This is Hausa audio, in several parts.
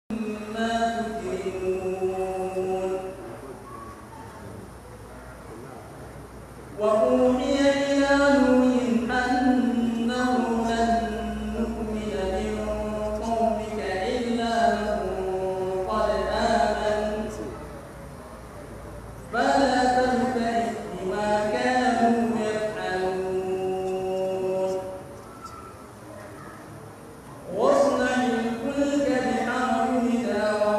واصنع الفلك بأعيننا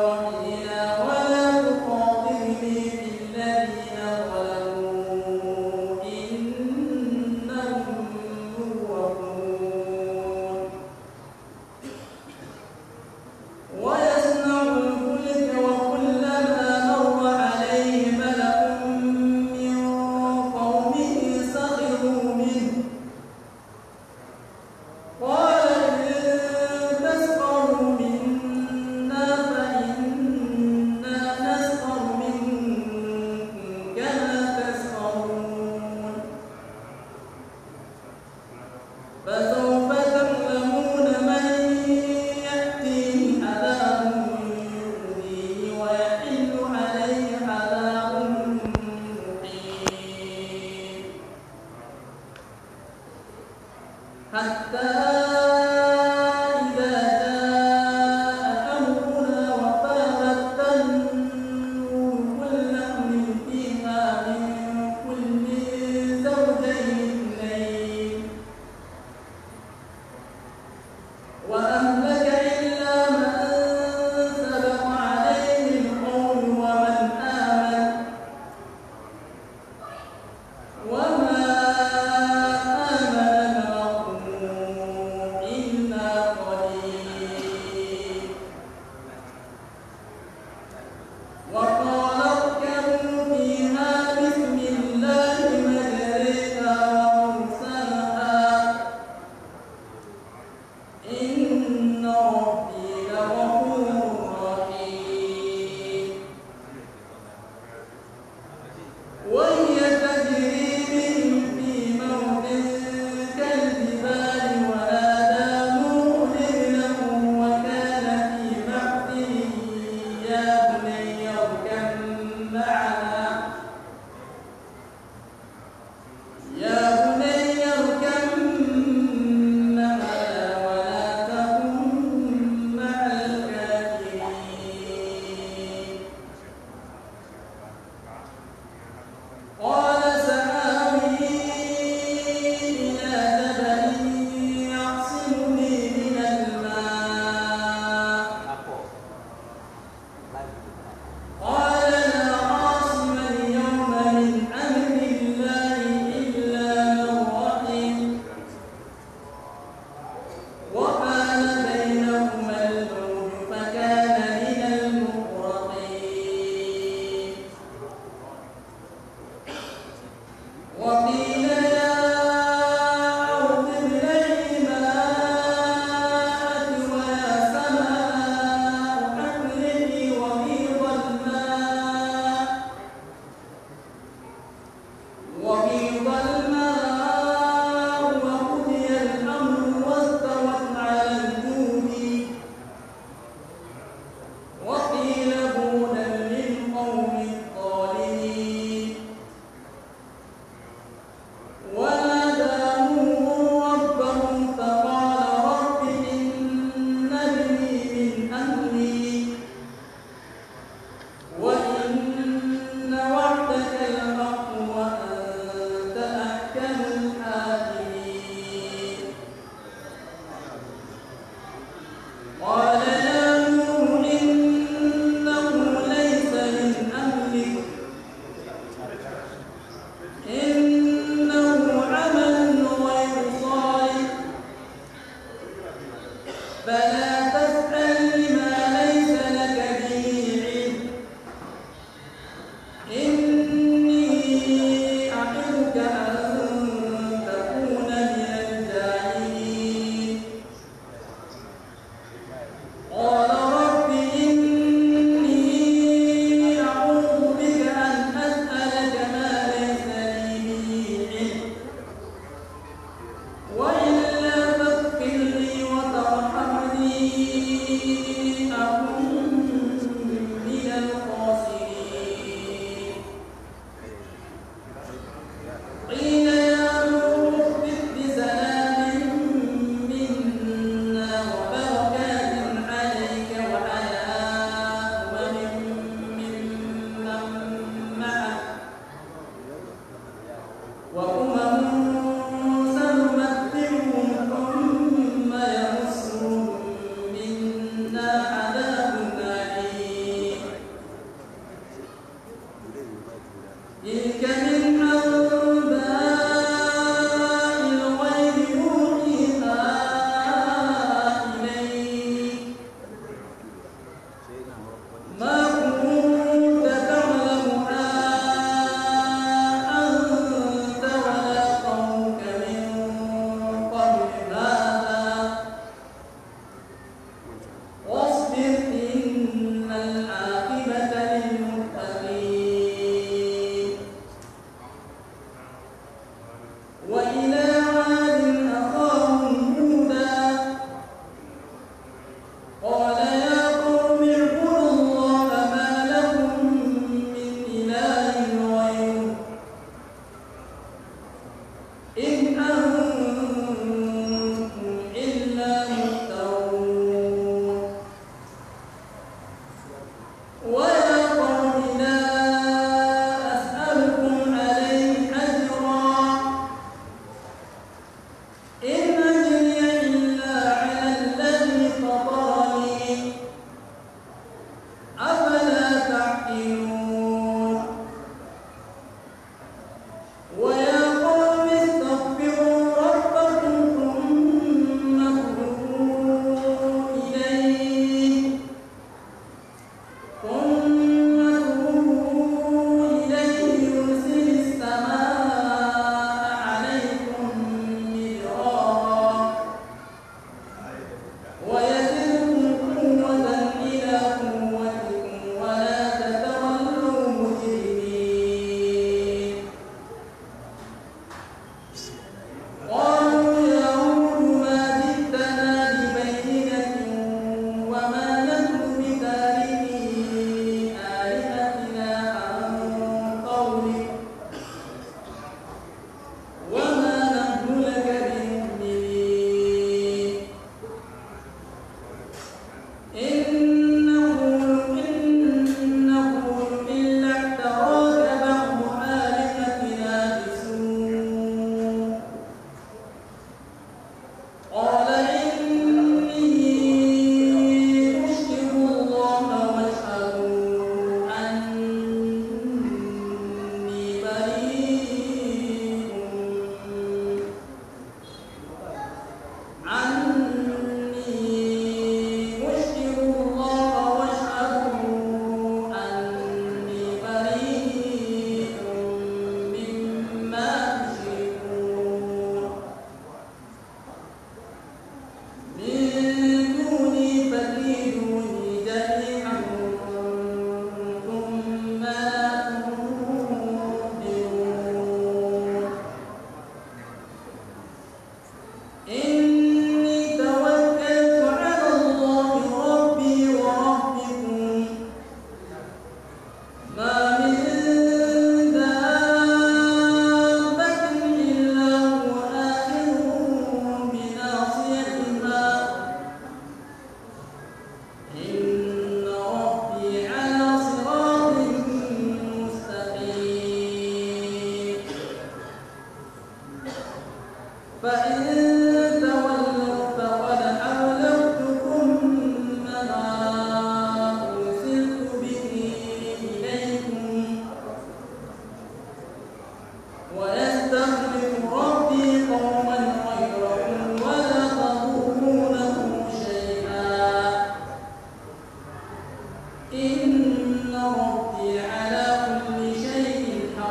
إن ربي على كل شيء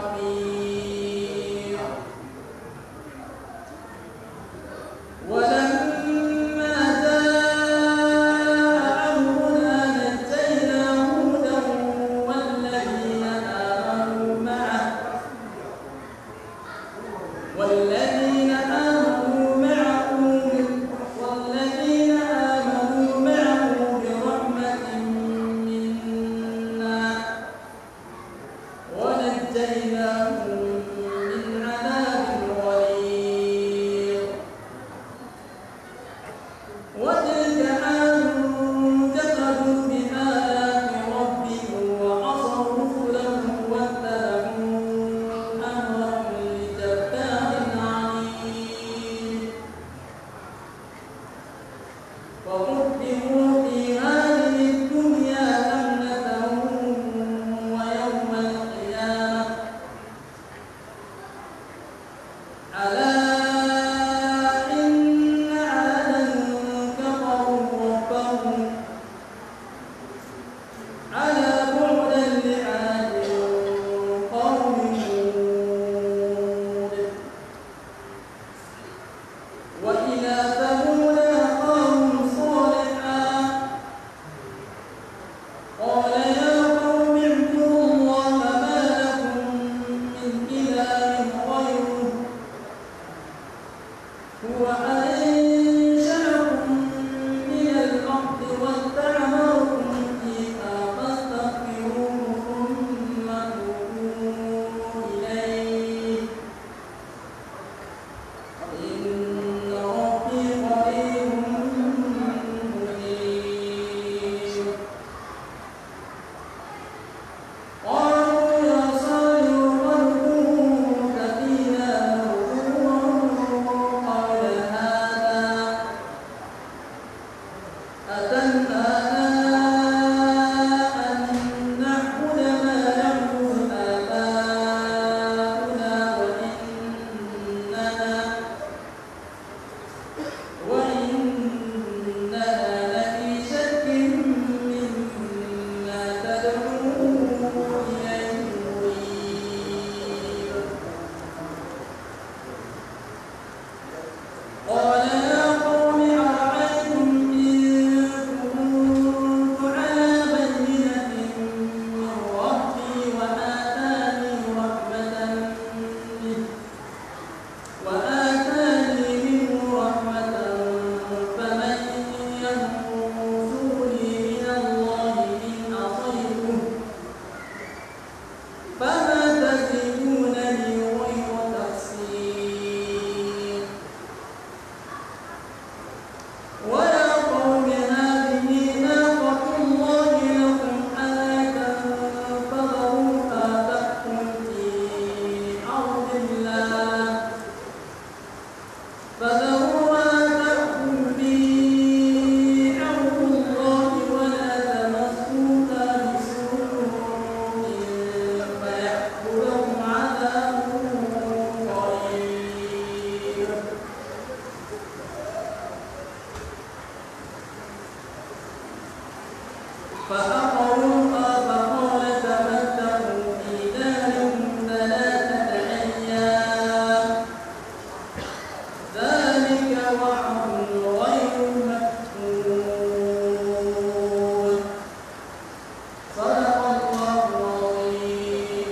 حفيظ ولما جاء أمرنا نجينا هودا والذين آمنوا معه برحمة منا ونجيناهم من عذاب غليظ وتلك عاد كفروا بآيات ربهم وعصوا رسله واتبعوا أمر كل جبار عنيد وقدموا في هذه الدنيا لعنة ويوم القيامة ألا إن عادا كفروا ربهم ألا بعدا لعاد قوم هود وإلى ثمود أخاهم صالحا قال يا قوم اعبدوا الله ما لكم من إله غيره هو أنشأكم من الأرض واستعمركم فيها فاستغفروه ثم توبوا إليه إن ربي قريب مجيب قالوا يا صالح قد كنت فينا مرجوا قبل هذا أتنهانا أن نعبد ما يعبد آباؤنا وإننا لفي شك مما تدعونا إليه مريب قال يا قوم أرأيتم إن كنت على بينة من ربي وآتاني منه رحمة فمن ينصرني من الله إن عصيته فما تزيدونني غير تخسير ويا قوم هذه ناقة الله لكم آية فذروها تأكل في أرض الله ولا تمسوها بسوء فيأخذكم عذاب قريب فعقروها فقال تمتعوا في داركم 3 أيام ذلك وعد غير مكذوب صدق الله العظيم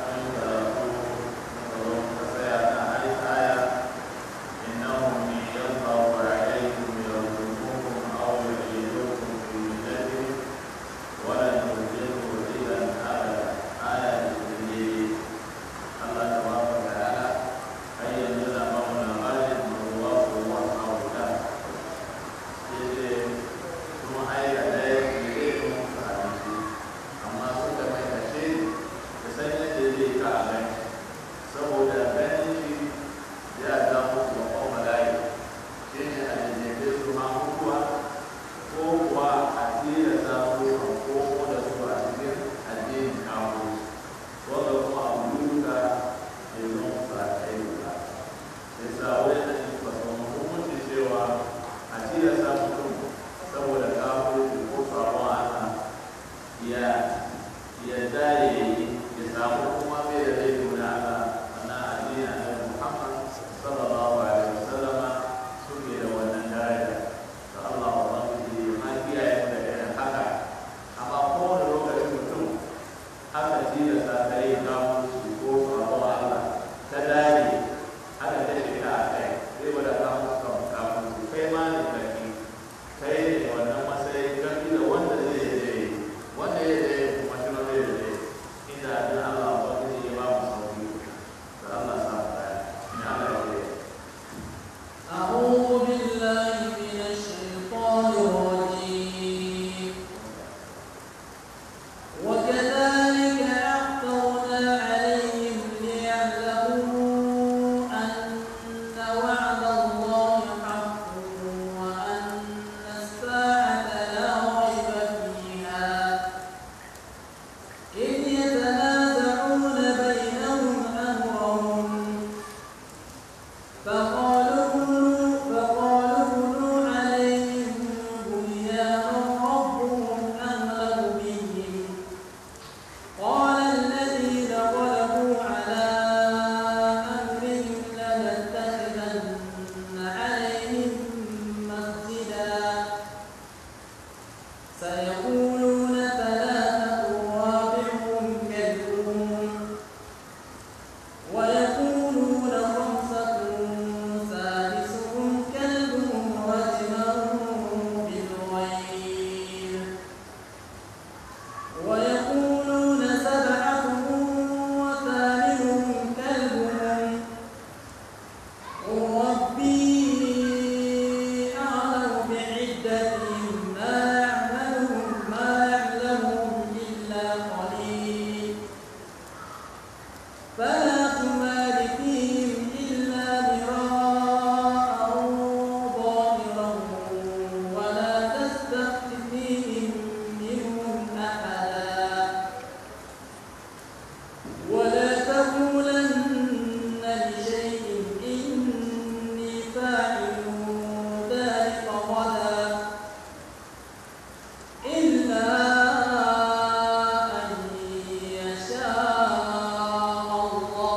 الله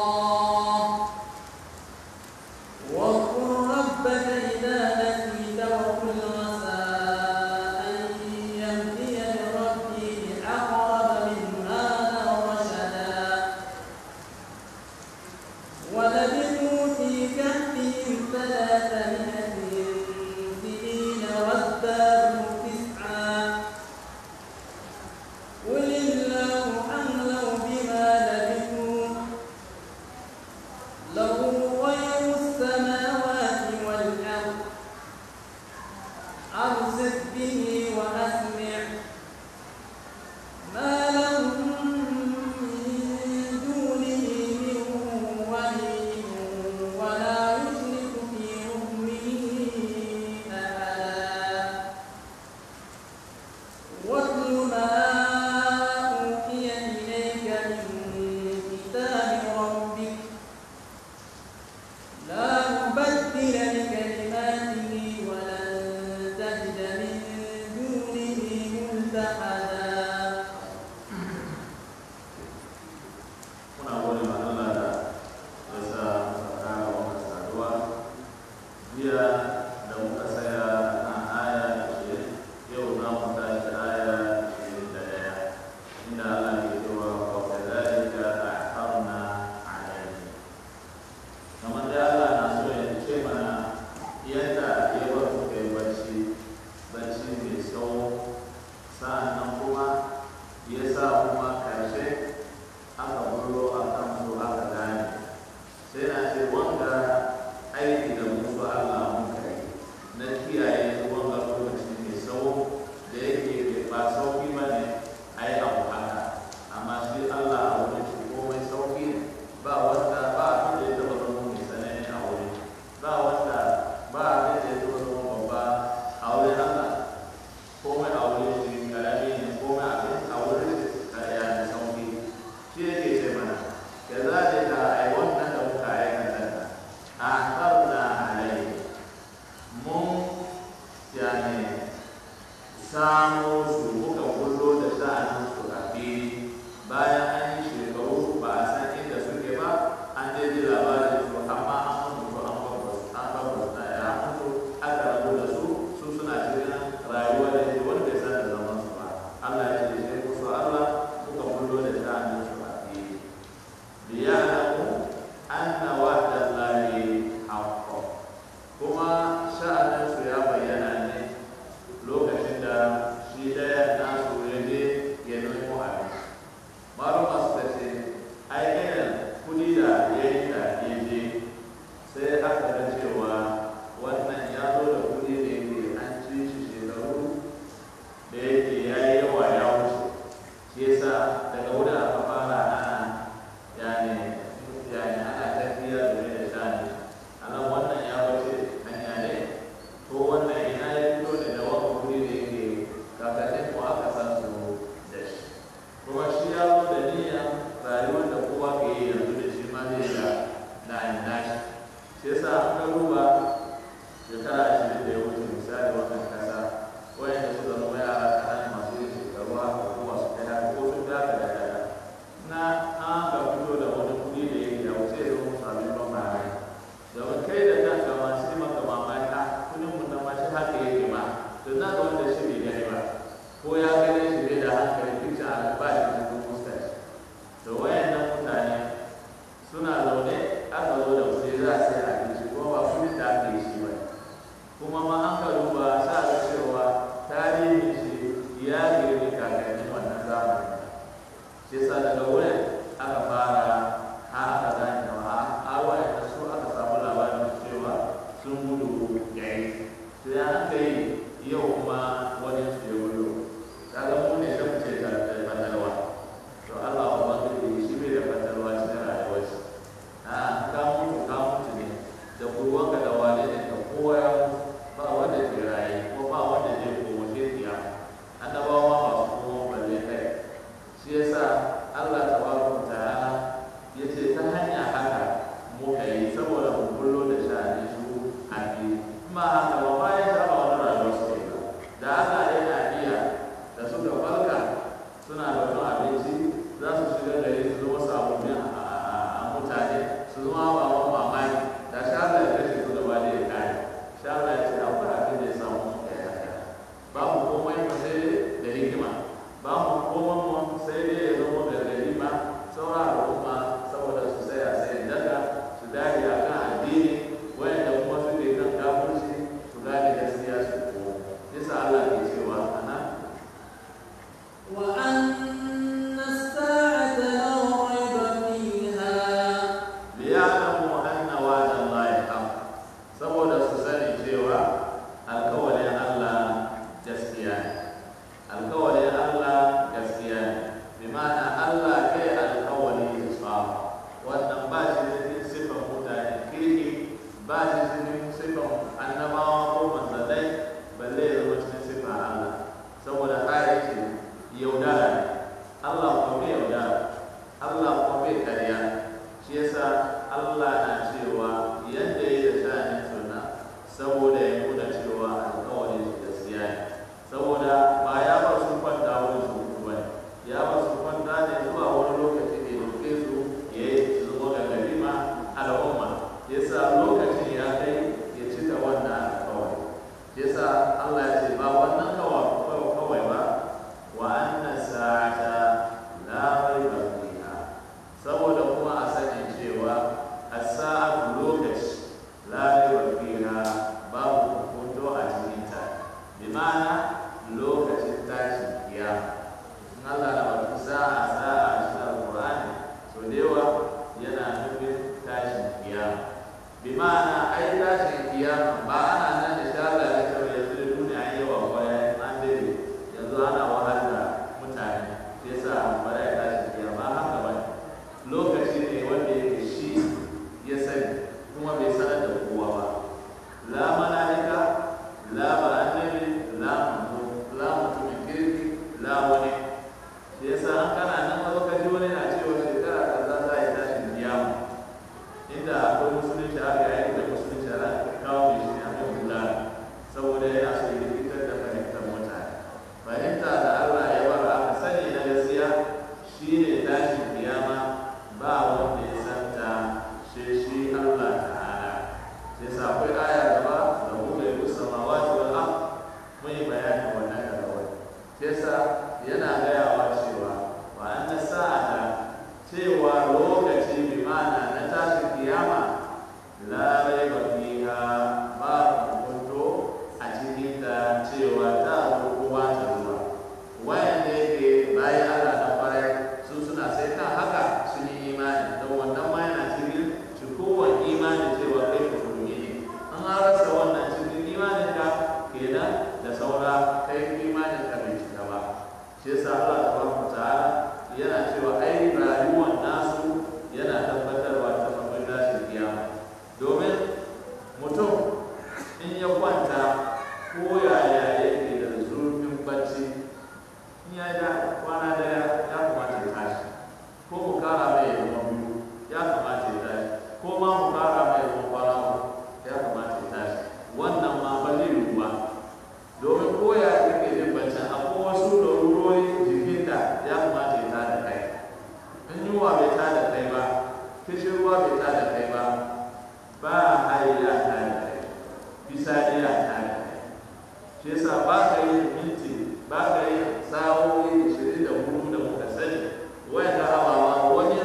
lokaci bi ma'ana na tashin kiyama la raiba fiha ba kunto a cikin ta cewa ta kowa ta zuwa wayanda yake bayan Allah na kwarai su suna sai kan haka sun yi imani don wannan ma yana cikin cikowar imani cewa kai musulmi ne an rasa wannan cikin imanin ka kenan da saura kai imanin ka bai cika ba shi yasa Allah tabaraka ta'ala yana cewa ai rayuwar nasu yana tabbatarwa ta babban tashin kiyama domin mutum in ya kwanta ko yaya yake da zurfin bacci in ya da kwana daya ya kamata ya tashi ko mu kara mai zama biyu ya kamata ya tashi ko ma mu kara mai zama kwana ya kamata ya tashi wannan ma ba zai yiwu ba domin ko ya kake jin baccin akwai wasu larurori jikinta ya kamata ya tada kai in yunwa bai tada kai ba kishin ruwa bai tada kai ba ba haila tada kai bisani ya tada kai shi yasa ba ka yi minti ba ka yi sa'o'i 24 da muka sani wanda hawawa wani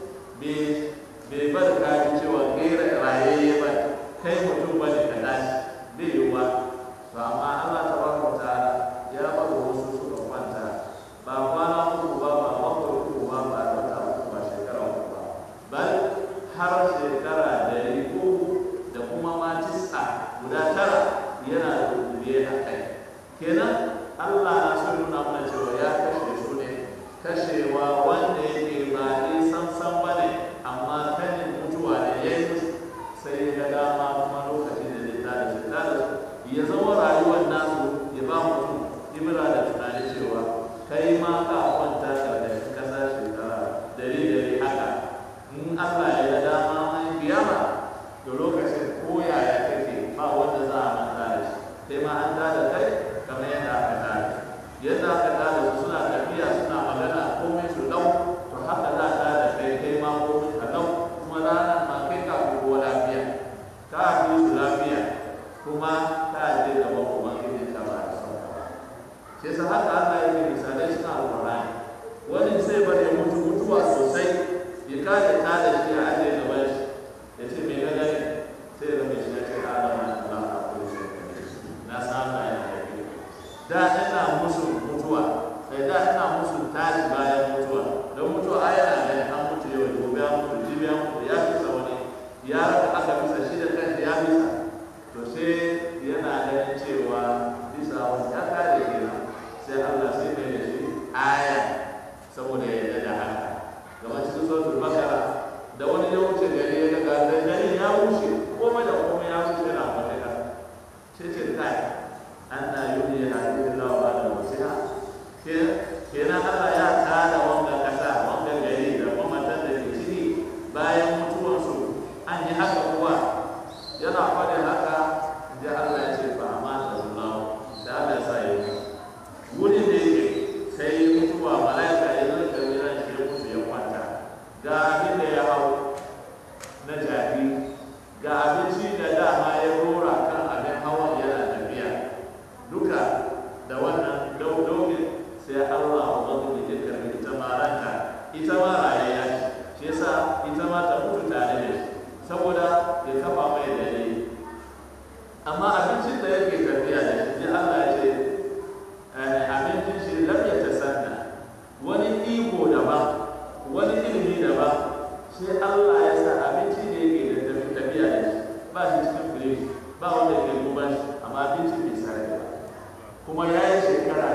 bai bar ka ji cewa kai rayayye ba kai mutum ba ne ka tashi bai yiwuwa to amma Allah tabaraka ta'ala ya bar wasu suka kwanta ba kwana uku ba ba bakwai uku ba ba wata uku ba shekara uku ba bal har shekara 300 da kuma ma tis'a guda 9 yana da rubuce a kai kenan Allah na so nuna mana cewa ya kashe su ne kashewa wanda yake ba ne san ba ne amma kanin mutuwa ne ya yi sai ga dama kuma lokacin da zai tada su ya zama rayuwar nasu ya ba mutum ibra da tunani cewa kai ma ka kwanta karkashin kasa shekara dare haka in Allah ya ga dama an kiyama to lokacin ko yaya kake ba wanda za a manta da shi sai ma an tada kai kamar yadda aka tada su suna tafiya suna magana komai su dau to haka za a tada kai ma komai ka dau kuma ranar ma kai ka kowa lafiya ka fi su lafiya kuma ka je gaban ubangiji ka ba da sauka sai sa haka Allah yake misalai suna alƙur'ani wani sai bari ya mutuwa sosai ya kare ta da shi a ajiye gaban shi ya ce me ga gani sai ya mai shi ya ce Adam Allah a kusa na samu ya haifi da ina musu mutuwa sai da ina musu tashi bayan mutuwa don mutuwa ayana gani an mutu yau gobe an mutu jibi an mutu ya fisa wani ya aka fisa shi da kanshi ya fisa to sai yana ganin cewa bisa wani ya kare kenan sai Allah sai mai da shi aya saboda ya yarda da haka kamar cikin suratul bakara da wani ya wuce gari ya ga gari ya wuce komai da komai ya wuce na fadaka sai ce kai anna yuhyi hadhihi Allah wa la wasiha kenan Allah ya tada wanga kasa wanga gari da mamatan da ke ciki bayan mutuwarsu an yi haka kuwa yana faɗin haka da Allah ya ce ba amana Allah da Allah ya sa yi wurin da yake sai mutuwa malaika ya zo da ran shi ya mutu ya kwanta ga abin da ya hau na jabi ga abinci da dama ya rora kan abin hawan yana tafiya duka da wannan daudaukin sai Allah wanda ya karbi ita ma ranta ita ma rayayya ce shi yasa ita ma ta mutu tare da shi saboda ya kafa mai dalili amma abincin da yake tafiya da shi Allah ya ce abincin shi lam yatasanna wani iko daban wani ilimi daban sai Allah ya sa abinci da yake da tafiya da shi ba shi cikin firiji ba wanda ke guban shi amma abincin bai sarrafa ba kuma ya yi shekara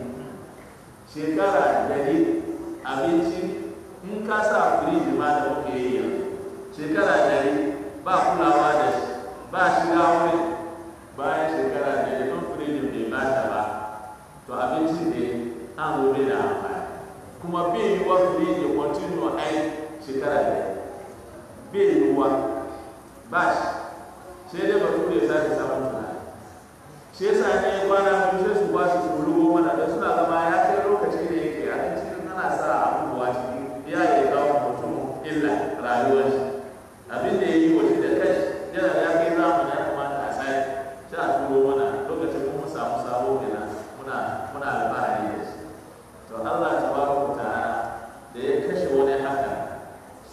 100 abinci in ka sa firiji ma da muke yi yanzu shekara 100 ba kulawa da shi ba shiga wuri bayan shekara 100 don firijin bai bata ba to abinci ne an gobe da amfani kuma bai yi wa firiji continue aiki shekara 100 bai yi wa ba shi sai dai ba kuma ya sake samun tunani shi yasa ne kwana biyu sai su ba su kulugo mana da suna zama ya kai lokaci da yake abinci ana sa abubuwa ciki ya yi kawo mutum illa rayuwar shi abin da ya yi waje da kai yana da ya kai zamani ya kamata a sai sai a turo mana lokacin kuma samu sabo kenan muna alfahari da shi to Allah tabaraka ta'ala da ya kashe wani haka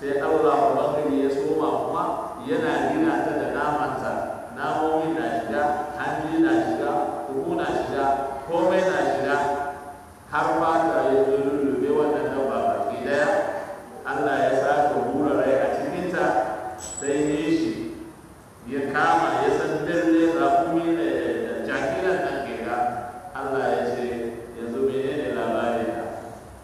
sai Allah ubangiji ya soma kuma yana gina ta da namanta, namomi na shiga, hanji na shiga, kuku na shiga, komai na shiga, har fata ya zo lullube wannan dabba baki daya. Allah ya sake hura rai a cikinta, sai ne shi ya kama ya san birnin rakumi da jakiran nan ke ga. Allah ya ce yanzu menene labarin ka,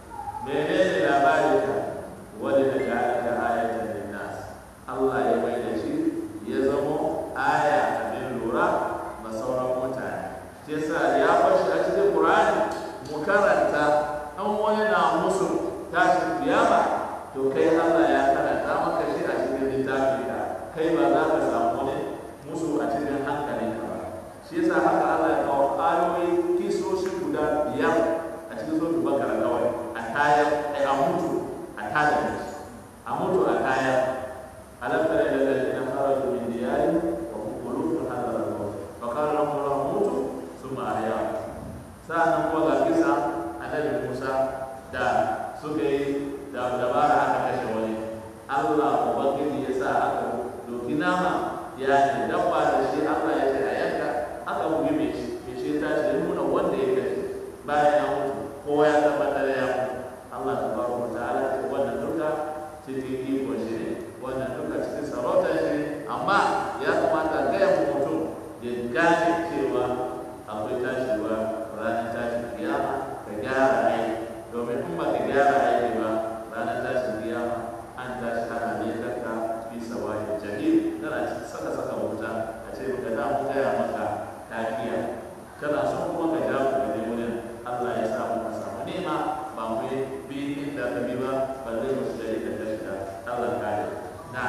menene labarin ka, wani da ja'alaka ayatan linnas. Allah ya bai da shi ya zamo aya abin lura ma sauran mutane. Shi yasa ya bashi a cikin Qur'ani mu karanta, an wani na musu tashin kiyama to kai Allah ya karanta maka shi a cikin littafin ka, kai ba za ka samu wani musu a cikin hankalinka ba. Shi yasa haka Allah ya kawo ayoyi kisoshi guda 5 a cikin suratul Bakara kawai a tayar a mutu a tada a mutu a tayar. alam tara ila alladhina kharaju min diyarihim wa hum qulubun hadara al-maut fa qala lahum mutu thumma ahya. Sa'an kuma ga kisa annabi Musa da suka yi da dabara aka kashe wani. Allah ubangiji ya sa aka doki nama ya ce dabba da shi Allah ya ce a yanka, aka bugi mai shi ta ce nuna wanda ya kashe bayan ya mutu, kowa ya tabbatar ya mutu. Allah tabaraka wa ta'ala ce wannan duka cikin iko shi ne, wannan duka cikin sarauta shi ne, amma ya kamata gaya mutum ya gane cewa akwai tashiwa ranar tashin kiyama, ka gyara aiki, domin in ba ka gyara aiki ba ranar tashin kiyama an tashi ana ne kanka fi sawayin jahil, kana saka wuta a ce baka da mu gaya maka tafiya, kana son kuma ka ja ku ne wurin. Allah ya samu ka samu nema ba mu bi inda ka bi ba, ba zai musu da ita ta shiga. Allah kare na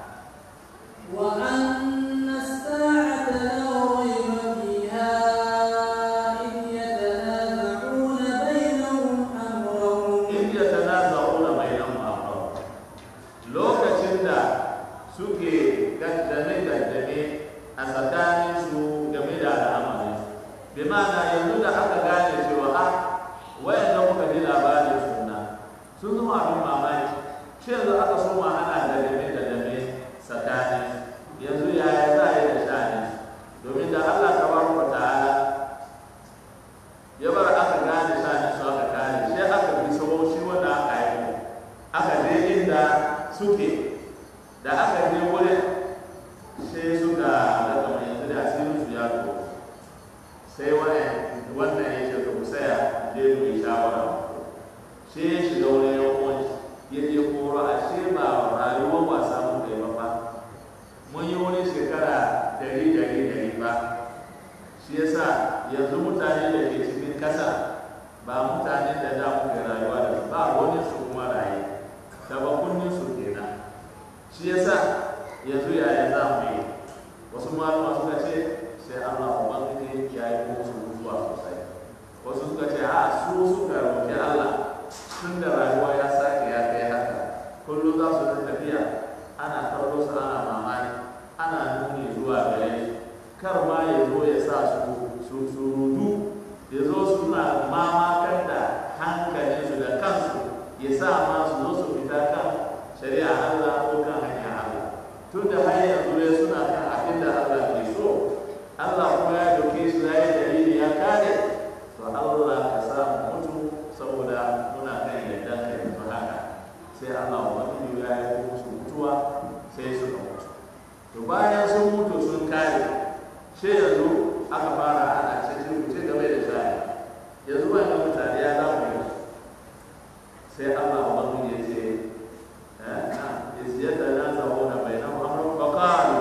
wa anna as-sa'ata la rayba fiha suke gaddame a tsakaninsu game da al'amarinsu. Bi ma'ana yanzu da aka gane cewa wayan da muka ji labarin suna sun zama abin mamaki, shi yanzu aka soma ana gaddame tsakaninsu. Yanzu yaya za a yi da shaninsu? Domin da Allah tabaraka wa ta'ala ya bar aka gane shaninsu aka kare, shi aka bi sabo shi wanda aka yi aka je inda suke. Da aka je wurin sai suka daga mai yanzu da asirin su ya to sai wannan ya ce ku saya je mu yi shawara. Sai ya shiga wurin yawan ya je koro a shi ba rayuwar wasa mun kai ba, mun yi wani shekara 100 ba. Shi yasa yanzu mutane da ke cikin kasa ba mutane da da muke rayuwa da ba wani su kuma raye da bakunin su kenan. Shi yasa yanzu yaya za mu yi? Wasu malama suka ce sai Allah ubangiji ya yi musu mutuwa sosai, wasu suka ce su suka roƙi Allah tun da rayuwa ya sake ya kai haka, kullum za su ta tafiya ana karɓo su ana mamaki, ana nuni zuwa gare shi, kar ma ya zo ya sa su rudu, ya zo suna mamakan da hankalinsu da kansu, ya sa ma su zo su fita kan shari'a Allah ko kan hanya Allah. Tun da har yanzu ne suna kan abin da Allah ke so, Allah kuma ya doke su ya yi dalili ya kare, to Allah ka sa mu mutu saboda muna kan yadda ka yanzu haka. Sai Allah ubangiji ya yi musu mutuwa sai suka mutu. To bayan sun mutu sun kare, sai yanzu aka fara ana cikin mutu game da shayi. Yanzu ba ga mutane ya zamu yi. Sai Allah ubangiji ya ce إذ يتنازعون بينهم أمرهم فقالوا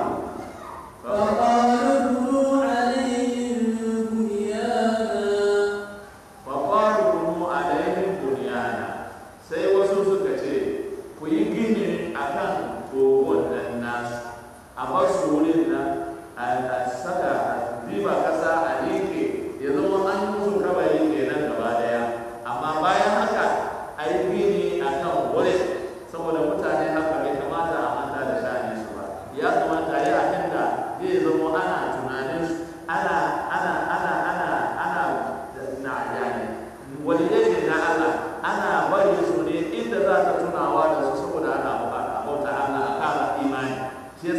بنوا عليهم بنيانا sai wasu suka ce ku yi gini a kan kogon nan nasu, a basu wurin nan a saka riba kasa a liƙe ya zama an musu kabari kenan gaba daya, amma bayan haka a yi gini a kan wurin saboda mutane haka bai kamata a manta da sha'anin su ba. Ya kamata yi abin da zai zama ana tunanin su ana na yani wani yake na Allah ana bari su ne inda za ta tunawa da su saboda ana bukata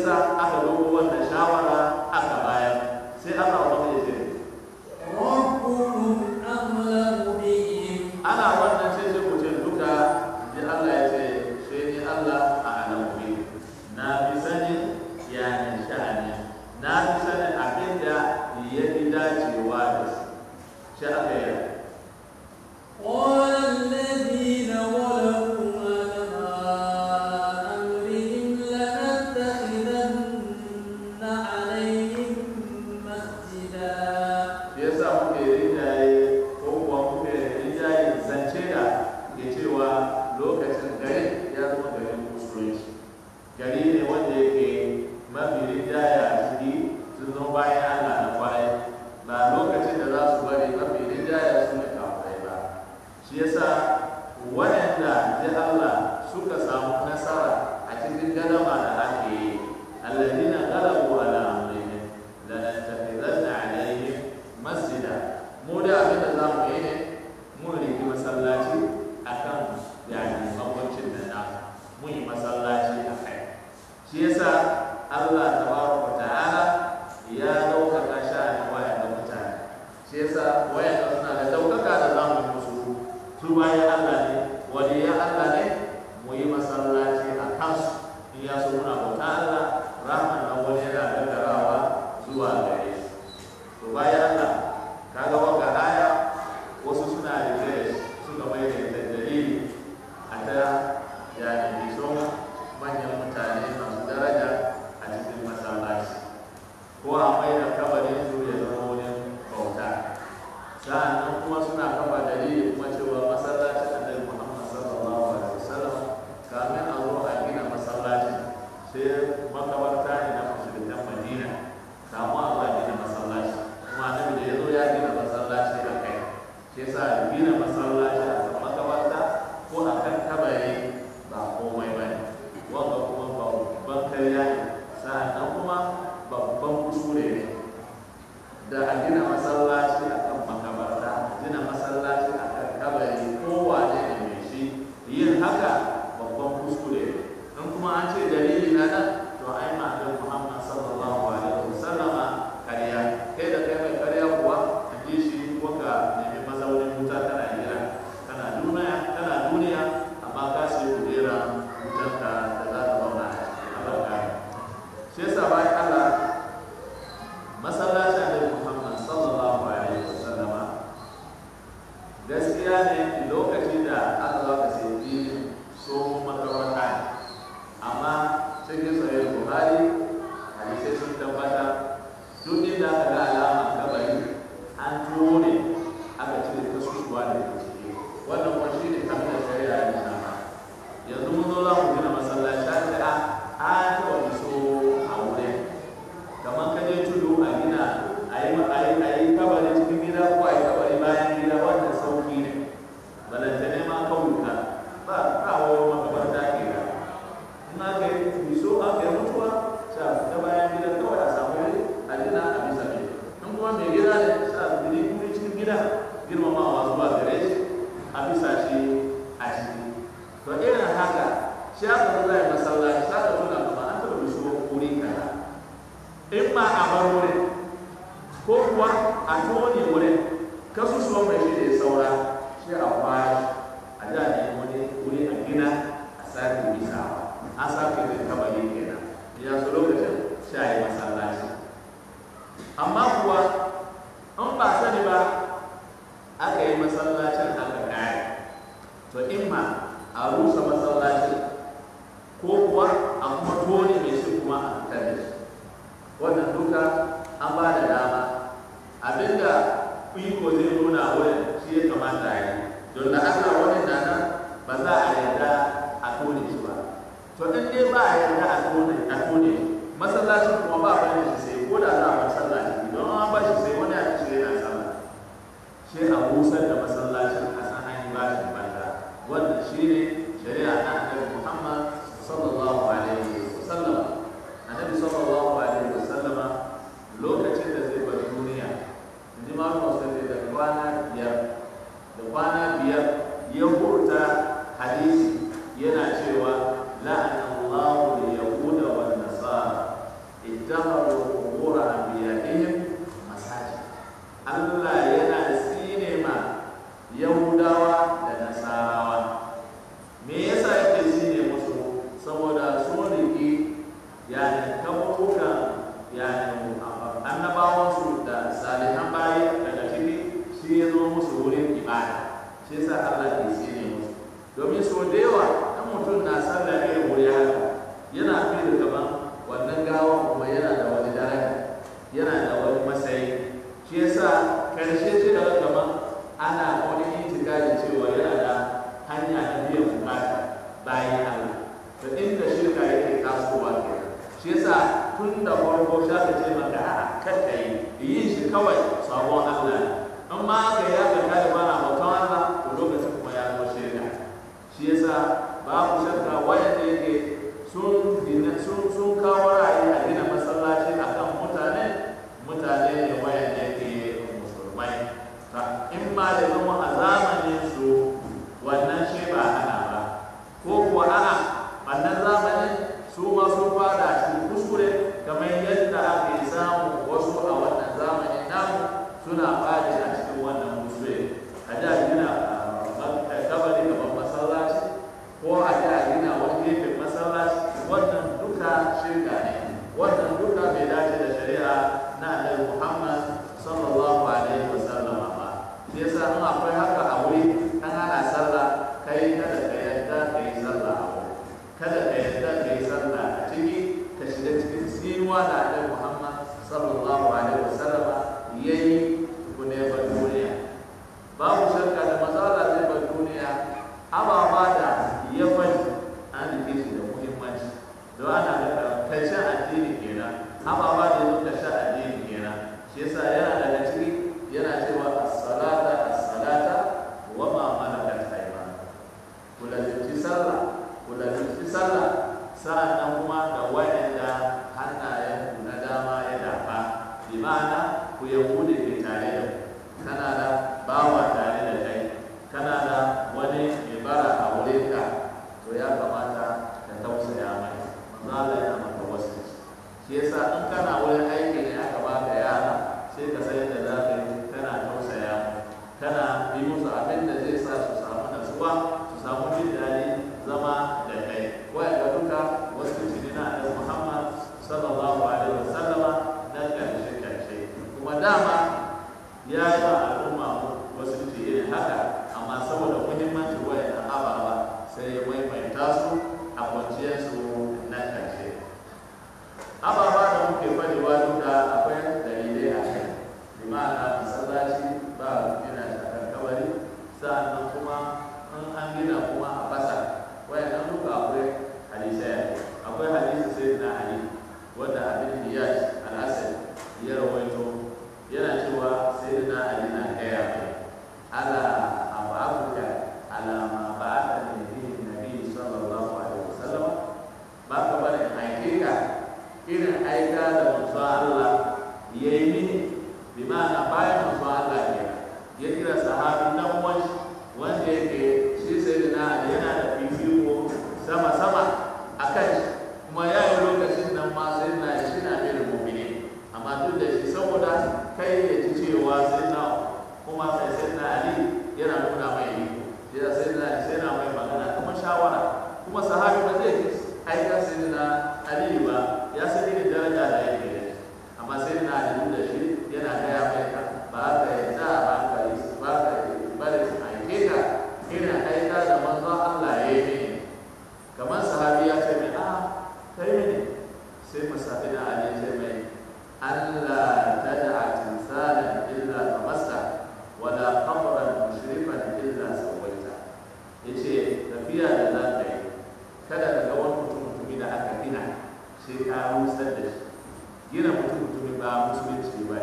yasa aka dogo wannan shawara aka bayar sai Allah wanda ya ce rabbukum a'lamu bihim ana wannan sai ku ce duka da Allah ya ce sai ni Allah a'lamu bihim na fi sanin yani sha'ani na fi sanin abinda ya fi dacewa da su shi aka yi قال الذين ظلموا على أمرهم لنتخذن عليهم مسجدا yasa muke rinjaye ko kuwa muke rinjaye zance da ke cewa lokacin gari ya zama garin musulunci gari ne wanda yake mafi rinjaye a ciki sun zama bayan Allah na kwarai ba lokacin da za su bari mafi rinjaye su ne kafirai ba shi yasa waɗanda da Allah suka samu nasara a cikin gadama da ake yi alladina galabu ala amrihim lanattakhidanna alaihim masjida mu da abin da za mu yi ne mun riki masallaci akan yani makwancin da na mun yi masallaci a kai shi yasa Allah tabaraka ta'ala ya ɗaukaka sha'anin wayannan mutane shi yasa wayannan suna da ɗaukaka da za mu yi musu su bayan Allah ne waliyan Allah ne mu yi masallaci a kansu in ya so muna bauta Allah rahman nan wani yana gaggarawa zuwa gare shi to bayan Allah kaga wanga aya wasu suna rike da shi suka mai da dalili a ta yani biso manyan mutane masu daraja a cikin masallaci ko a mai da kabarin su ya zama wurin bauta sa'annan kuma suna kafa dalili kuma cewa masallacin annabi Muhammad sallallahu alaihi wasallam kamin a zo a gina masallaci sai makabarta ne na musulman Madina kamun a zo a gina masallaci kuma annabi da ya zo ya gina masallaci a kai shi yasa gina masallaci a kan makabarta ko a kan kabari ba komai ba ne wanda kuma babban karya ne sa'annan kuma babban kuskure ne da a gina masallaci a kan makabarta gina masallaci a kan kabari kowane ne mai shi yin haka babban kuskure in kuma an ce dalili na nan to ai ma'anar Muhammad sallallahu alaihi wasallama kariya kai da kai mai kariya kuwa a ji shi ko ka nemi mazaunin wuta kana gida kana duniya amma ka sai kujera wutarka da za ta zauna a barka shi yasa bayan Allah masallaci da Muhammad sallallahu alaihi wasallama gaskiya ne lokacin da aka zo ka sai filin so makabarta amma cikin sahih Buhari hadisai sun tabbata duk inda aka ga alama kabari an tone aka cire kasusuwa da ke ciki wannan kuma shi ne kamar da shari'a ya nuna yanzu mun zo za mu gina masallaci a ce a ta wani so a wurin kamar ka je tudu a gina a yi kabari cikin gida ko a yi kabari bayan gida wannan sauki ne balanta ne ma kauyuka ba kawo makabarta ke da in aka yi so aka yi mutuwa sa ta bayan gida kawai a samu wuri a gina a bisa ne in kuma mai gida ne sa gini kuri cikin gida girmamawa zuwa gare shi a bisa shi a ciki to irin haka shi aka zo zai masallaci sa ka tuna kuma an taɓa biso wuri kaza in ma a bar wurin ko kuwa a tone wurin kasusuwan mai shi da ya saura shi a bashi a da ne wani wuri a gina a sake bisawa a sake da kabari kenan ya so lokacin shi a yi masallaci amma kuwa in ba sani ba aka yi masallacin aka kare to in ma a rusa masallacin ko kuwa a kuma tone mai shi kuma a fitar da shi wannan duka an ba da dama abinda iko zai nuna wurin shi ya kamata a yi don da aka wani nana ba za a yarda a tone shi ba to in dai ba a yarda a tone masallacin kuma ba bane shi sai ko da za a masallaci don an ba shi sai wani a ce yana sallah shi a busar da masallacin a san an yi bashin banda wannan shi ne shari'a na annabi Muhammad sallallahu alaihi wasallam annabi sallallahu alaihi wasallama lokacin da zai bar duniya inji ma sai da kwana biyar ya hurta hadisi yana cewa la'ana Allahu al-yahuda wan nasara kawai sabon Allah in ma aka yi aka kare bana bautan Allah to lokacin kuma ya zama shirka. Shi yasa babu shakka wayanda yake sun kawo ra'ayi a gina masallaci akan mutane ne wayanda yake musulmai. In ma da zama a zamanin su wannan shi ba ana ba, ko kuwa ana wannan zamanin su ma sun fada cikin kuskure kamar yadda ake samu wasu a wannan zamanin namu suna fadi a cikin wannan kuskure. A da gina kabari gaban masallaci ko a da gina wani gefen masallaci, wannan duka shirka ne, wannan duka bai dace da shari'a na Annabi Muhammad sallallahu alaihi wasallam ba. Shi yasa in akwai haka a wuri an ana sallah, kai kada ka yarda ka yi sallah a wuri, kada ka yarda ka yi sallah a ciki, ka shiga cikin tsinuwa da Annabi Muhammad sallallahu alaihi wasallam yayi ku ne ba duniya. Babu shakka da mazala zai ba duniya ababa da ya fadi an rike shi da muhimmanci, don ana da karshen addini kenan, ababa da ya zo karshen addini kenan. Shi yasa yana daga ciki yana cewa as-salata wa ma malakat aymanukum, kula da sallah sa'annan kuma da wa'anda hannayen ku na dama ya dafa, bi ma'ana ku yahude ke tare da ku, kana da bawa tare da kai, kana da wani mai bara a wurin ka, to ya kamata ka tausaya mai. Manzo Allah yana maka wasu. Shi yasa in kana wurin aiki ne aka baka yara, sai ka san yadda za ka yi, kana tausaya mu, kana yi musu abin da zai sa su samu nasuwa, su samu jin daɗi zama da kai. Wa'anda duka wasu cini na Annabi Muhammad sallallahu alaihi wasallama na karshe. Kuma dama ya yi ba al'umma wasu ce irin haka, amma saboda muhimmancin wa'annan ababa sai ya maimaita su a kwanciyarsu na karshe. Ababa da muke faɗiwa duka akwai dalilai a kai, bi ma'ana masallaci ba gina shakar kabari, sa'annan kuma in an gina kuma a fasa, wayannan duka akwai hadisai. Akwai hadisi sai na Ali wanda abin Iyas al-Asad ya rawaito, yana cewa sai na Ali na gaya mai ala abuka ala ma ba'athani bihi nabi sallallahu alaihi wasallam, ba ka bari aike ka irin aika da manzo Allah ya yi mini, bi ma'ana bayan manzo Allah ya kira sahabi nan wanda yake shi sai na Ali yana da fifiko sama a kai, kuma ya yi lokacin nan ma sai na shi na irin mu'mini, amma duk da shi saboda kai ya ji cewa sai na kuma sai na Ali yana nuna mai iko, sai na mai magana kuma shawara, kuma sahabi ba zai aika sai na Ali ba, ya san irin daraja da yake da shi, amma sai na Ali da shi yana gaya mai ba ka yarda ba ka bari aike ka irin aika da manzo Allah ya yi mini. Kamar sahabi ya ce mai kai mini, sai masafi na Ali ce mai Allah tad'a timsalan illa tamassa wala qabran mushrifan illa sawaita. Yace tafiya da za ka yi, kada ka ga wani mutumi da aka gina sai ka rusar da shi. Gina mutumi ba musulunci ba,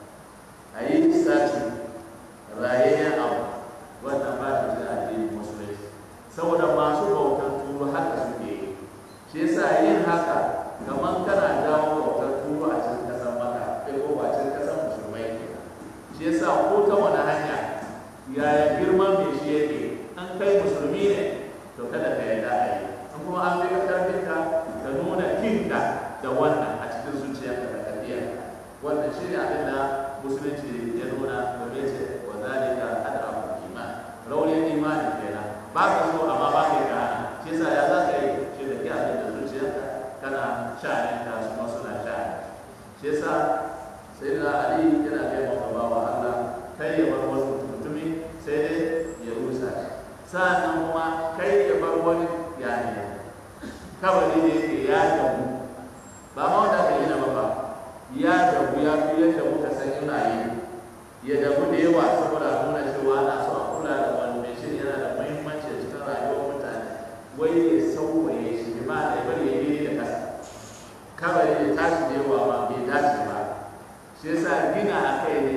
a yi sati rayayyen abu, wannan ba shi da addinin musulunci, saboda masu bautar turu haka suke yi. Shi yasa yin haka kamar kana jawo bautar turu a cikin kasar Makka, ko a cikin kasar musulmai ke. Shi yasa ko ta wani hanya yaya girman mai shi yake, an kai musulmi ne to kada ka yarda a yi, an kuma an fi karfinka ka nuna kinka da wannan a cikin zuciyarka da tafiya. Wannan shi ne abin da musulunci ya nuna da bai ce wa zalika ad'aful iman, raunin imani kenan, ba ka so amma ba ka yi ka hana. Shi yasa ya za ka yi shi da kiyaye da zuciyarka kana sha'anin ka su ma suna sha'ani. Shi yasa sai da Ali yana kai maka bawa Allah kai ya bar wasu mutumi sai dai ya rusa shi, sa'annan kuma kai ya bar wani yani kabari da yake ya dabu, ba ma wanda ka yi na ba, ya dabu ya fi yadda muka san yana yi, ya dabu da yawa saboda nuna cewa ana so a kula da wani mai shi yana da muhimmanci a cikin rayuwar mutane, wai ya sauwaye shi, bi ma da ya bari ya yi da kasa, kabari ya tashi da yawa ba bai dace ba. Shi yasa gina a kai ne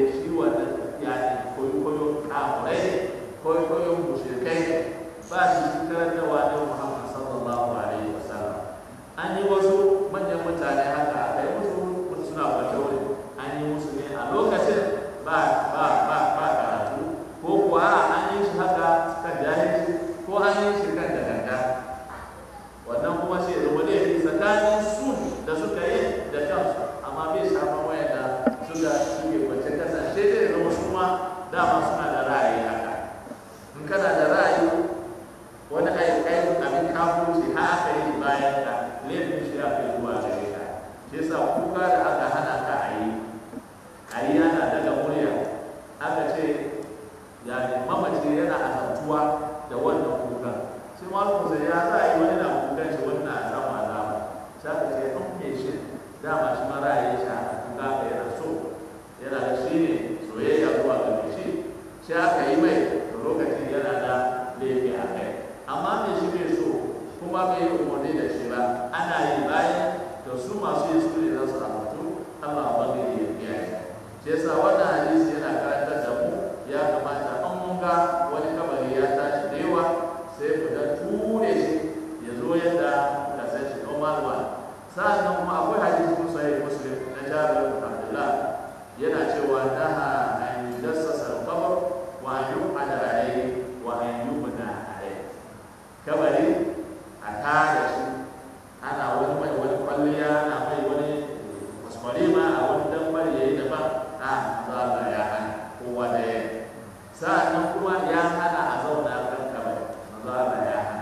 yasa kuka da aka hana ka a yi yana daga murya aka ce yani mamaci yana azabtuwa da wannan kuka sai ma su sai ya za a yi wani na kukan shi wani na samu azaba sai aka ce an me shi dama shi mara ya shi a kuka ka yana so yana da shi ne soyayya zuwa ga mai shi sai aka yi mai da lokacin yana da laifi a kai amma me shi bai so kuma bai yi umarni da shi ba ana yi bayan da su masu yi su ne za su amatu Allah ba zai yi kiyaye shi yasa wannan hadisi yana karantar da mu ya kamata an mun ga wani kabari ya tashi da yawa sai ku da ture shi ya zo yadda ka san shi normal one sa'annan kuma akwai hadisi kun sahih muslim na Jabir bin Abdullah yana cewa naha an yudassasa al-qabr wa an yuqada alayhi wa an yubna alayhi kabari a tada shi ana wani mai wani kwalliya ana mai wani kwaskwalima a wani dambar yayi daban a za ya hana kowa da ya sa'annan kuma ya hana a zauna kan kabari manzo Allah ya hana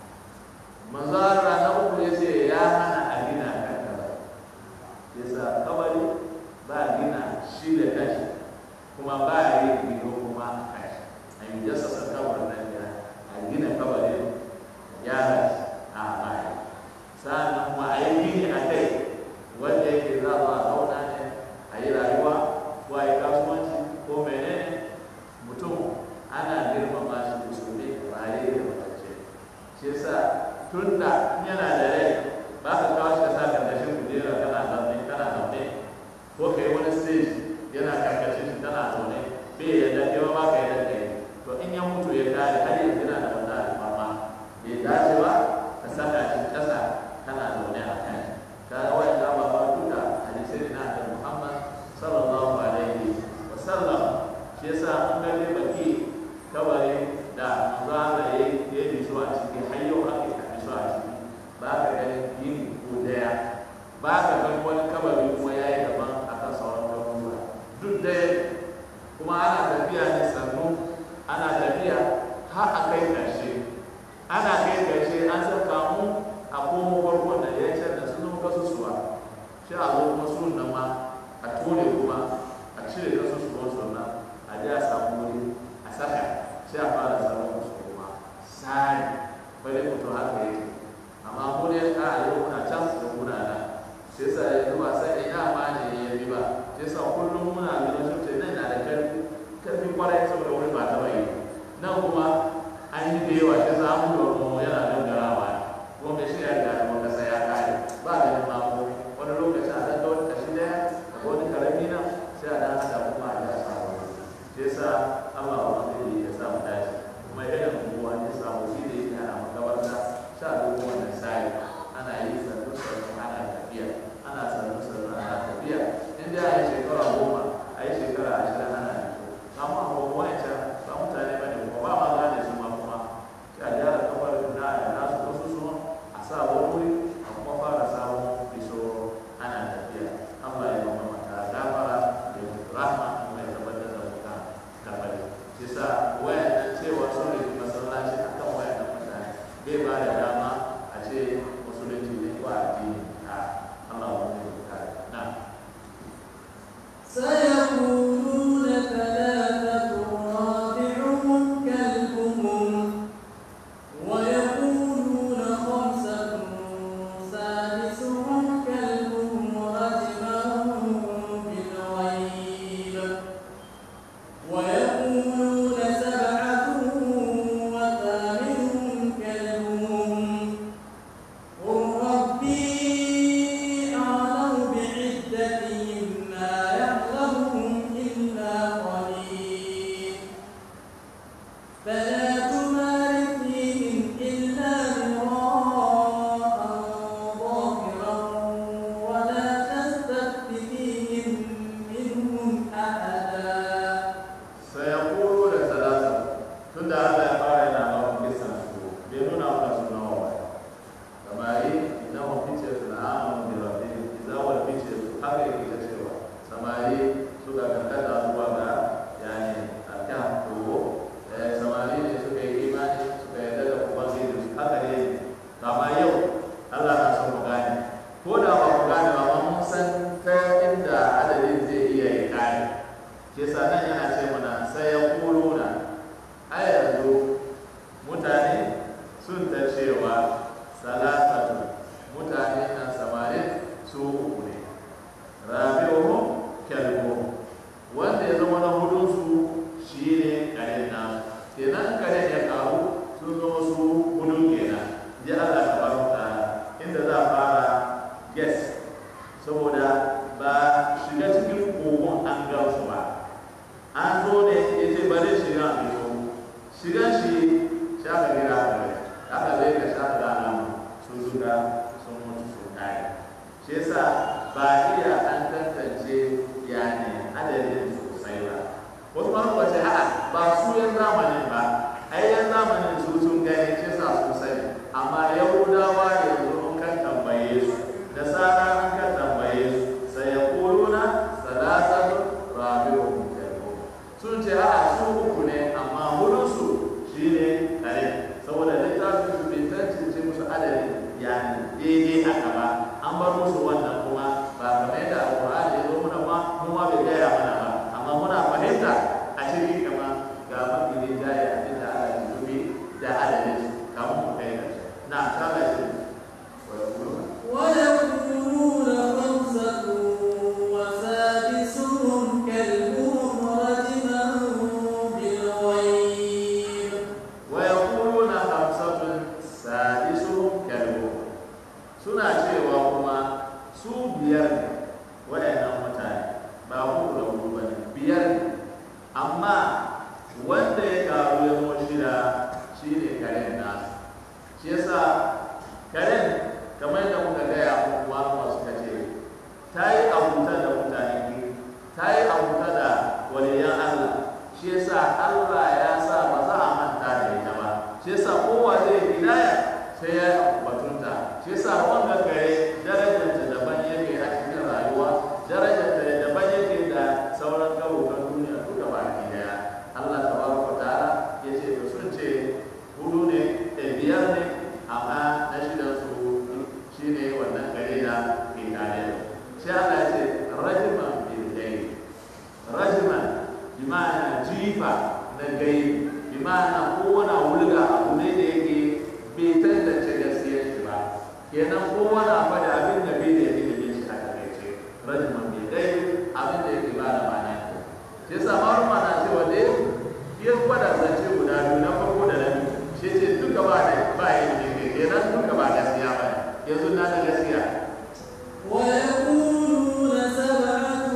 manzo Allah na uku ya ce ya hana a gina kan kabari yasa kabari ba gina shi da kashi kuma ba yi gino kuma a kashi an yi jasa san kabarin nan ya a gina kabari ya rashi a baya sa'annan kuma a yi gini a kai wanda yake za a zauna ne a yi rayuwa ko a yi kasuwanci ko menene mutum ana girmama shi musulmi raye da matacce shi yasa tun da yana da rai ba ka kawo shi ka sa karkashin kujera kana zaune ko ka yi wani stage yana karkashin shi kana zaune bai yadda kewa ba ka yadda kai to in ya mutu ya kare har yanzu yana da wanda alfarma bai dace ba ka saka shi kasa kana zaune a kai ka ga wani da ba duka hadisai na da Muhammad sallallahu alaihi wa sallam shi yasa an ga dai baki kabari da za a yi bisu a ciki har yau ake bisu a ciki ba ka ganin yini ko daya ba ka ganin wani kabari kuma ya yi daban a kan sauran garuruwa duk daya kuma ana tafiya ne sannu ana tafiya har a kai ƙarshe ana kai ƙarshe an san kamu a komo farkon da ya ce da su zama kasusuwa shi a zo kuma sun nan ma a tone kuma a cire kasusuwan sannan a je a samu wuri a saka sai a fara samun musu kuma sai bari mutum haka yake amma mu ne a yau muna can da muna nan sai sa yanzu ba sai ina ma ne ya bi ba sai sa kullum muna ganin shi nan na da karfi kwarai saboda wani ba ta bai nan kuma an yi da yawa sai sa mu da mu yana gangarawa kuma mai shi ya ga da wanda sai ya kare ba da mako wani lokaci a dan da wani kashi daya da wani karami nan sai a dan hada kuma ba iya an tantance yani adadin sosai ba. Wasu ma ce a'a ba su yan zamanin ba, ai yan zamanin su sun gani ce sa su sani, amma yahudawa yanzu an kan tambaye su, nasara an kan tambaye su, sai ya kuluna salasatu rabi'uhum kalbuhum, sun ce a'a su uku ne amma hudunsu shine kare, saboda littafin su bai tantance musu adadin yani daidai aka ba, an bar musu wannan kuma ba kamar yadda alƙur'ani ya zo muna ma mu ma bai gaya mana ba, amma muna fahimta a cikin kama ga mafi rinjaye abin da aka dubi da adadin su kamun mu kai da na kama shi ويقولون خمسة وسادسهم كلبهم رجما بالغيب ويقولون خمسة سادسهم كلبهم suna cewa kuma su biyar ne waɗannan mutane ba uku da hudu ba ne biyar ne, amma wanda ya karu ya zama shida shi ne karen nasu. Shi yasa karen kamar yadda muka gaya kuma masu kace ta yi abuta da mutane, ta yi abuta da waliyan Allah. Shi yasa Allah ya sa ba za a manta da ita ba. Shi yasa kowa zai hidaya sai ya batunta. Shi yasa wanda kare darajarta daban yake a cikin rayuwa, darajarta daban yake da sauran garuruwan duniya duka baki daya. Allah tabaraka ta'ala ya ce to sun ce hudu ne biyar ne, amma na shidan su shine wannan kare da ke tare da shi. Allah ya ce rajiman bil ghaib, rajiman bi ma'ana jifa na ghaib, bi ma'ana kowane wulga abu ne da yake bai tantance gaskiyar shi ba, kenan kowane abu da abin da bai da yake da shi a takaice rajiman bil ghaib, abin da yake ba da ma'ana. Shi yasa maruma na cewa da ya gwada zance guda biyu na farko da na biyu, shi ce duka ba da ba yi ne kenan duka ba gaskiya ba yanzu na da gaskiya. ويقولون سبعة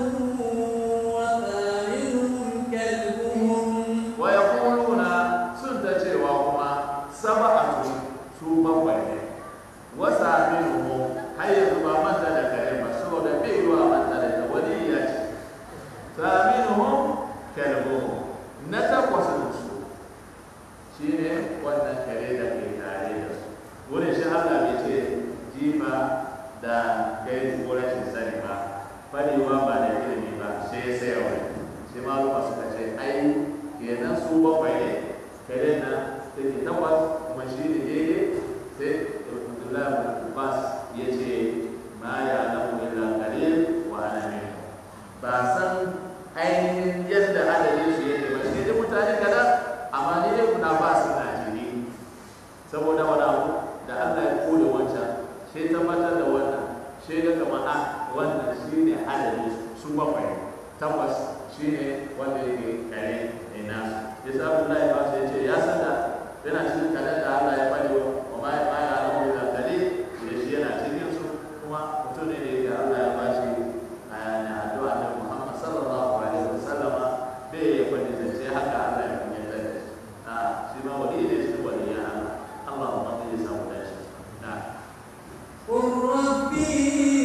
وثامنهم كلبهم ويقولون سنت cewa kuma sab'atu su bakwai ne, wasabinuhum har yanzu ba manta da kare ba saboda bai yiwa manta da ita wani ya ce saminuhum kalbuhum na takwasin su shine wannan kare da ke tare da su. Wurin shi Allah bai ce jifa da gaisu ko rashin sani ba, fadewa ba da ilimi ba, sai ya saya wani shi maluma suka ce ai kenan su bakwai ne, kare na take takwas kuma shi ne daidai. Sai Abdullahi bin Abbas ya ce ma ya alamu illa qalil wa ana minhu, ba san ainihin yadda adadin su yake ba, shi dai mutane kadan amma ni dai kuna ba su na jini saboda wani abu da Allah ya kode wancan sai tabbatar da wannan sai ga kamar wannan shi ne adadin su bakwai, tabbas shi ne wanda yake kare ne nasu. Ya sa Abdullahi ba sai ce ya sanda yana cikin kadan da Allah ya faɗi wa ma ya alamu illa qalil, da shi yana cikin su kuma mutum ne da yake Allah ya ba shi addu'a da Muhammad sallallahu alaihi wasallam bai ya faɗi zance haka Allah ya kunyata da shi. Shi ma wani ne cikin waliyan Allah. Allahumma qini samu da shi. قل ربي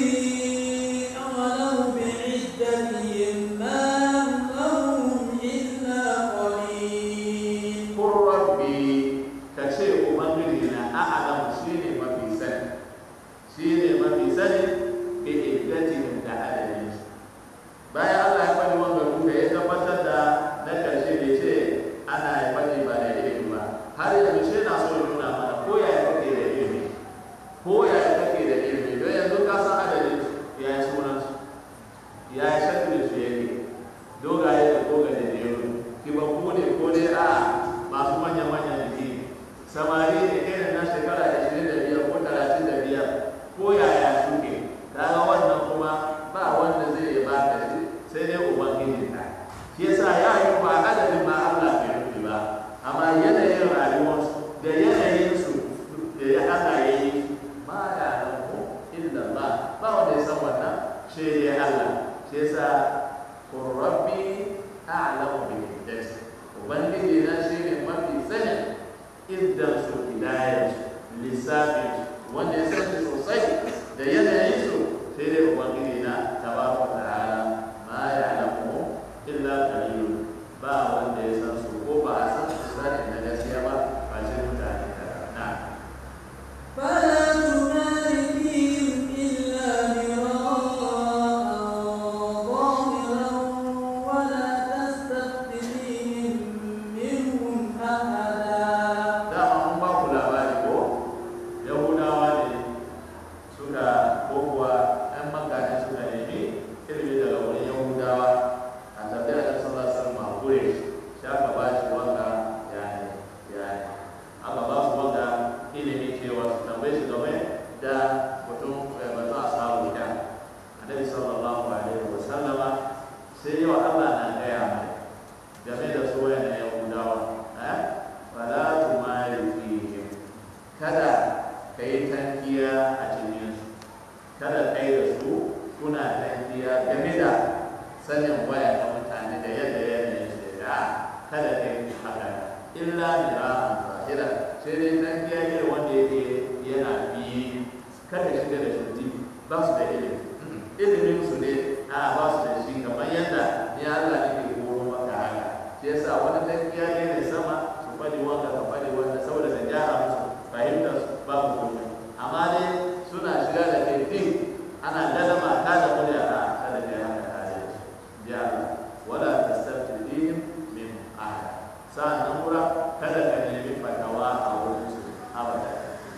أعلم بعدتهم ما لهم إلا قليل. قل ربي كشيء أمرنا أعلم شيء ما في سنة، شيء ما في سنة بعدتهم تعالى. bayan Allah ya faɗi wanda kuka ya tabbatar da na ƙarshe da ce ana ya faɗi ba da ilimi ba, har yanzu shi na so nuna mana ko ya kake da ilimi, ko ya kake da ilimi, don yanzu ka san adadin ya yi sunan su, ya yi shakkar su yake dogaye da koga da jeru, kibabbu ne ko dai a masu manya-manyan jiki, samari ne irin na shekara 25 ko 35 ko yaya suke, daga wannan kuma ba wanda zai yi baka shi sai dai ubangiji ta. Shi yasa ya yi ba adadin ma Allah bai rufe ba, amma yanayin rayuwarsu da yanayinsu da ya aka yi ma ya alamu illa ba wanda ya san wannan shi ya Allah. Shi yasa kun rabbi a'lamu bi iddati, ubangiji na shi ne mafi sanin iddan su hidayar lissafin wanda ya san sosai da yanayinsu sai dai ubangiji na tabaraka ta'ala ma ya'lamu illa qalil ba wanda ya san su ko ba a san su sani na gaskiya ba ba sai mutane da na فلا تمار فيهم إلا مراء ظاهرا ولا تستفت فيهم منهم أحدا. dama mun ba ku labari ko yahudawa ne suka ko kuwa ɗan makane suka nemi ilimi daga wurin yahudawa a tafiya da sallallahu alaihi wasallam a gure shi aka ba shi wanga yani aka ba su wanga ilimi cewa su tambaye shi game da mutum batun ashabu da annabi sallallahu alaihi wasallama sai yau Allah na gaya mai game da su wayannan yahudawa fala tumari fihim kada kai tankiya a cikin su kada kai da su kuna tankiya game da sanin wayannan mutane da yadda yanayin su da kada kai haka illa mira'an zahira sai dai tankiya ne wanda yake yana biye kada shiga da shi ba su da ilimi ilimin su ne ba su da shi kamar yadda ni Allah ne ke koro maka haka shi yasa wani tankiya ne sama su faɗi wanda ka faɗi wanda saboda da gyara musu fahimtar su ba mu kuma amma dai suna shiga da kai ana lalama ta da murya a kada da haka tare da su ya Allah wala tastafidihim min ahad sa'an kura kada ka nemi fatawa a wurin su abada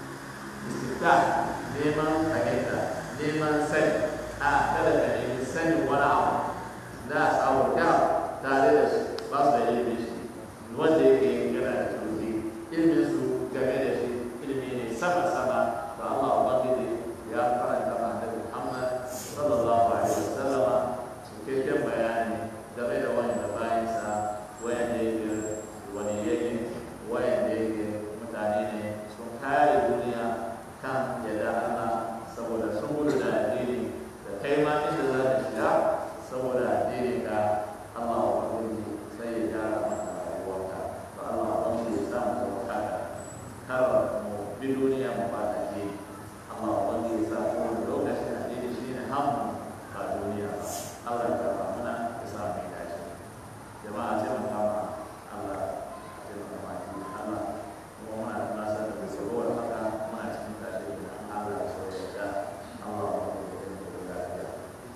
istifta neman fahimta neman sani kada ka nemi sanin wani abu na saboda tare da su ba su da ilimin shi wanda yake yana da turbi ilimin su game da shi ilimi ne sama ba Allah ubangiji ya faranta ma da Muhammad sallallahu alaihi wasallama cikakken bayani game da wanda bayansa wanda yake wani yake wanda yake mutane ne sun kare duniya kan yadda Allah saboda sun gudu da addini da kai ma inda za ka shiga saboda addini ka Allah ubangiji sai ya gyara maka rayuwarka to Allah ubangiji ya sa mu zama haka kar mu bi duniya mu ba ta addini Allah ubangiji ya sa kowane lokacin addini shine hammu ba duniya ba Allah ya karba muna ya sa mu dace jama'a sai mu kama Allah sai mu kama Allah kuma muna tunasar da sabuwar haka muna cikin tashi da Allah ya so ya Allah ubangiji ya yi lafiya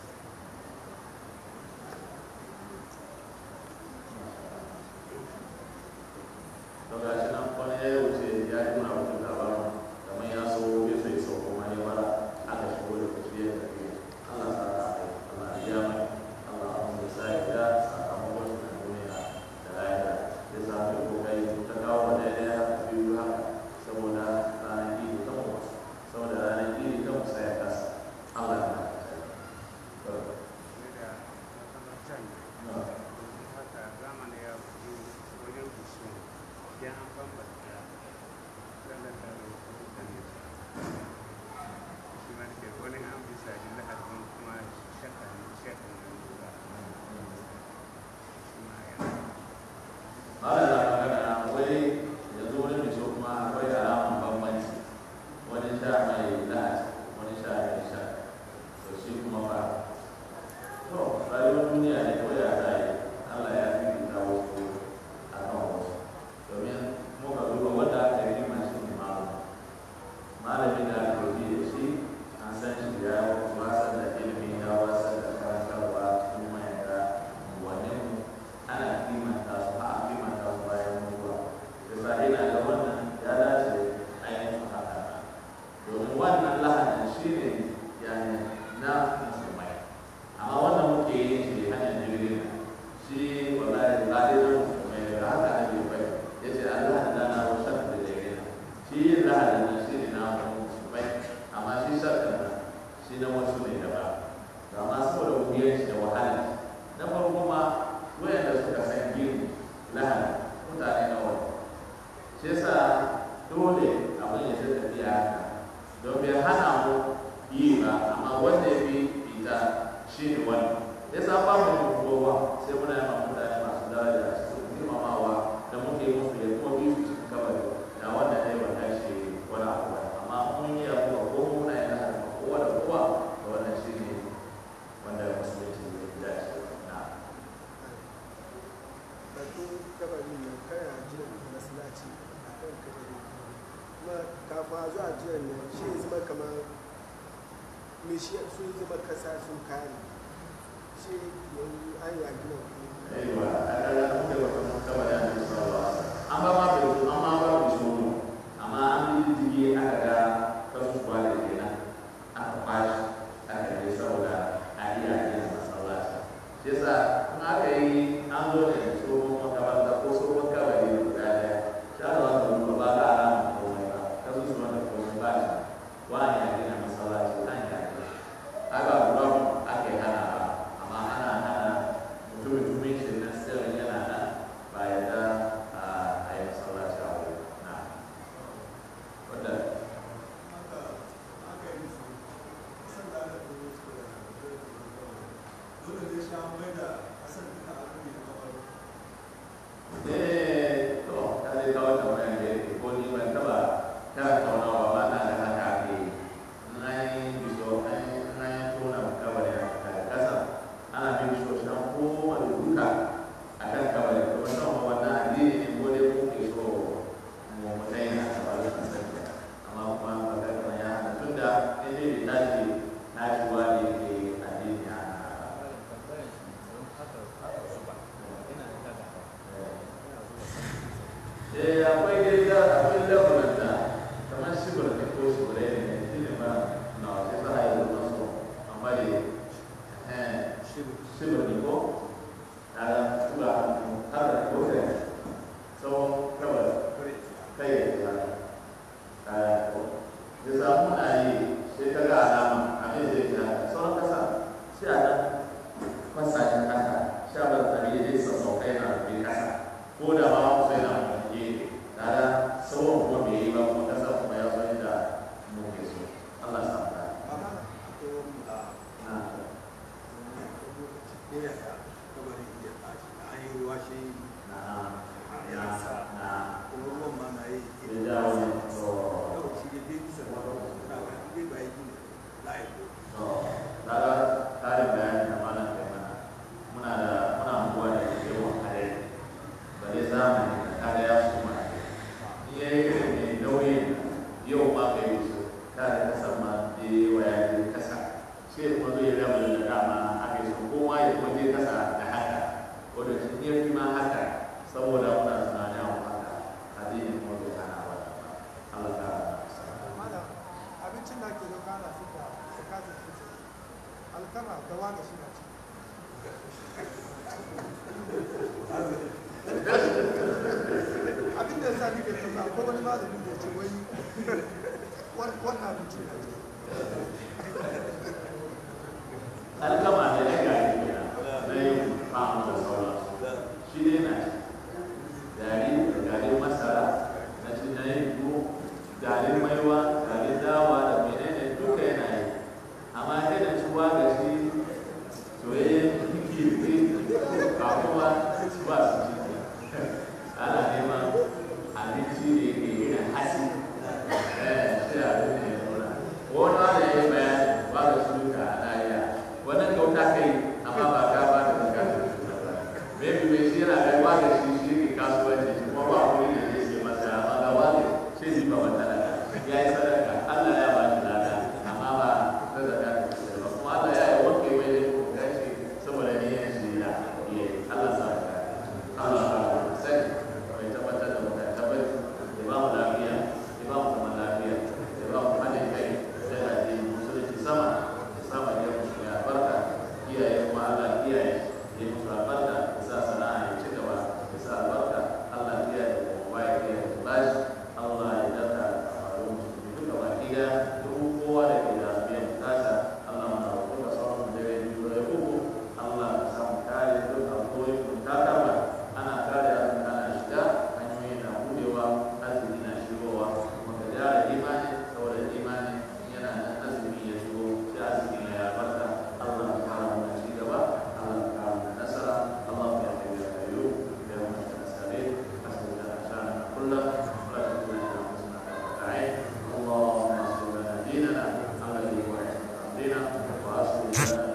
to ga shi nan wani ya wuce ya yi nuna mutum labarin kamar ya so ya so ya so kuma ya bara aka shigo da kuci ya tafi Allah sa ka Allah ya mai Allah ya sa ya ga sakamakon shi na duniya da lahira ya sa mai kokari ta kawo da ɗaya biyu haka saboda ranar idi ta mu saboda ranar idi ta mu sai ya kasa Allah ya mai shi sun zama kasa sun kare shi yanzu an yi gina aiwa a kaga kuma da wata kaba da yanzu sallallahu an ba ma bai an ma ba bai so amma an yi dige aka ga kasu ba da kenan aka kwashi aka yi saboda a iya yin masallaci shi yasa in aka yi an zo da tsohon makaranta ko tsohon kabari guda daya shi aka wata wani ba za a rama komai ba kasu su wanda komai ba shi wani ya gina masallaci an yi ake aka guda aka yi hana ba amma ana hana mutumin shi na sirrin yana nan ba ya da a yi masallaci a wuri na wadda to ta zai kawo tambayar da yake ko ni ban taba tattaunawa ba na da haka ake yi in an yi biso an yi tona kabarin daga kasa ana bin sosai kowane duka a kan kabarin kuma shan wannan addini ne ko dai ko ke so mu mutai na kabarin kan sanya amma kuma ba ta kama ya hana tun da in dai bai tashi tashiwa ne ke addini a akwai dai da akwai lamunan da kamar shibir ne ko shibirai ne shi ne ba na wasu sa a yi masu amma da shibir ne ko na da tura hannu har da ko da tsawon kawai kai ya tsara kaya ko da samu na yi sai ka ga alama a mai zai ta sauran kasa sai a nan fasashen kasa shi a ban tsari zai sassaukai na rufe kasa ko da ma kusa yana mutu tare tsawon kuma bai yi ba kuma kasa kuma ya zo inda muke so Allah sa ta ديننا الذي هو عصمة أمرنا وأصلح لنا